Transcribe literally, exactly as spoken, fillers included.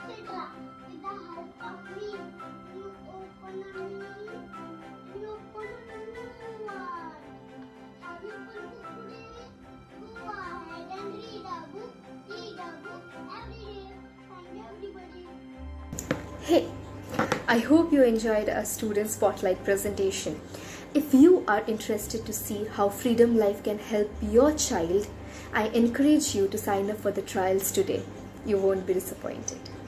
cetera. With the help of me, you open a new, you open a new world. Have you opened book today? Go ahead and read a book. Read a book every day. Thank you, everybody. Hey, I hope you enjoyed our student spotlight presentation. If you are interested to see how Freedom Life can help your child, I encourage you to sign up for the trials today. You won't be disappointed.